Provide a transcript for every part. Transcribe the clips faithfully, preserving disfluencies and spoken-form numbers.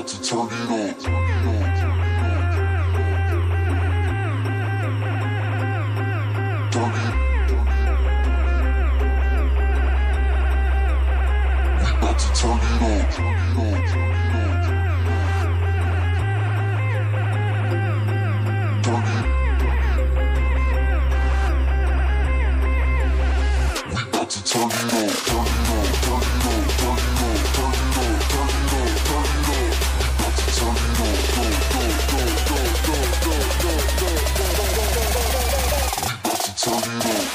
to turn it up. Turn it. We about to turn it up. Turn it. We about to turn it up. Turn it up. Turn it up. Turn it up. Turn it up. Turn it up. Turn it up. We about to turn it up. Go, go, go, go, go, go, go, go, go, go, go, go. We about to turn it up.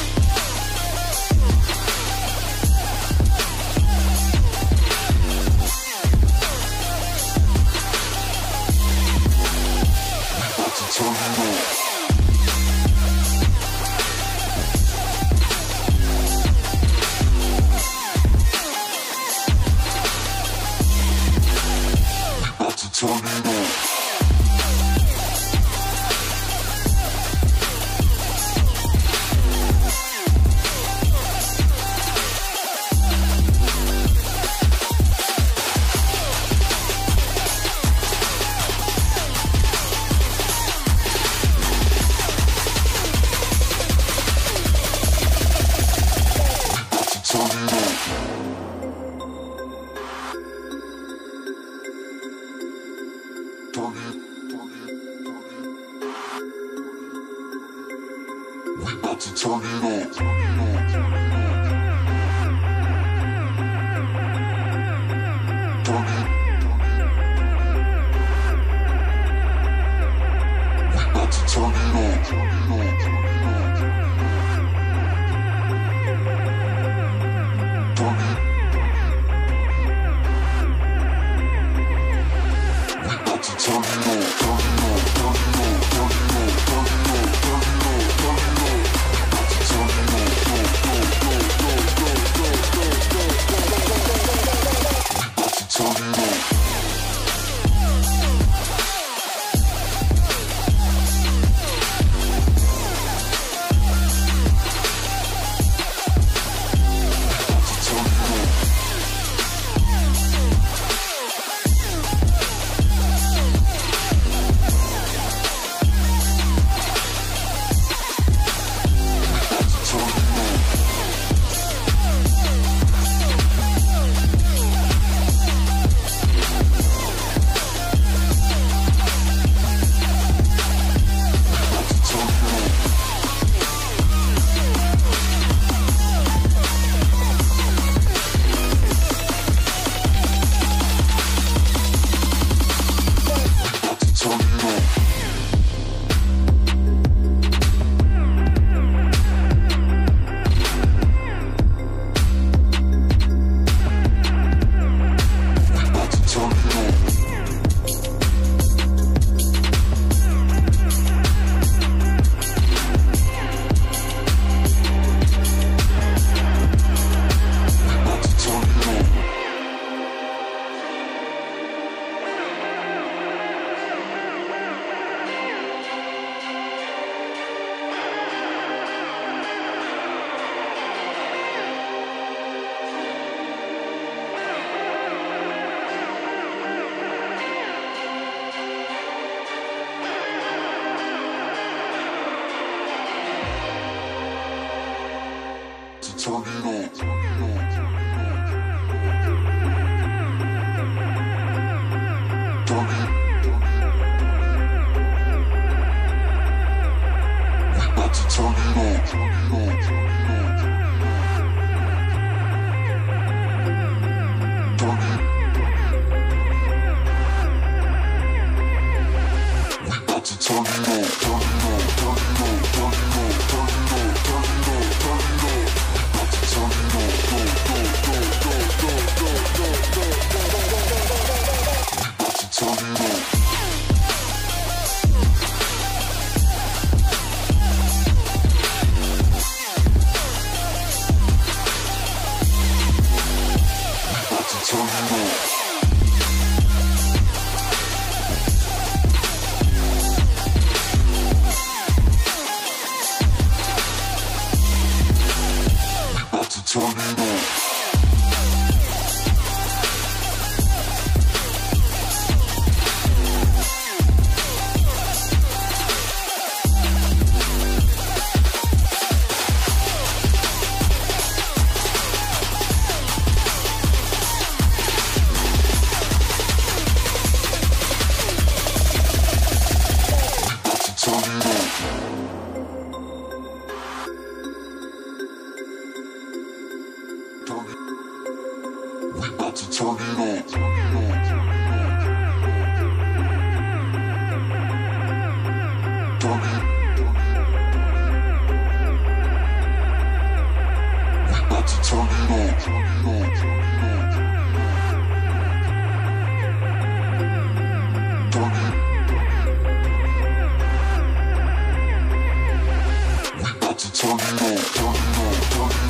Turn it up. We about to turn it up. We about to turn it up. Turn it. We about to turn it up. Turn it. We about to turn it up. Turn it up. Turn it up. Turn it up. Turn it up. Turn it up. Turn it up. We about to turn it up. Go, go, go, go, go, go, go, go, go, go, go, go. We about to turn it up. Turn it up. Turn it. We about to turn it up. Turn it. We about to turn it up. Turn it up. Turn it up. Turn it up. Turn it up. Turn it up. Turn it up. Turn it up, go, go, go, go, go, go, go, go, go, go, go, go, go, go. We about to turn it up. turn it up, turn it up, turn it up.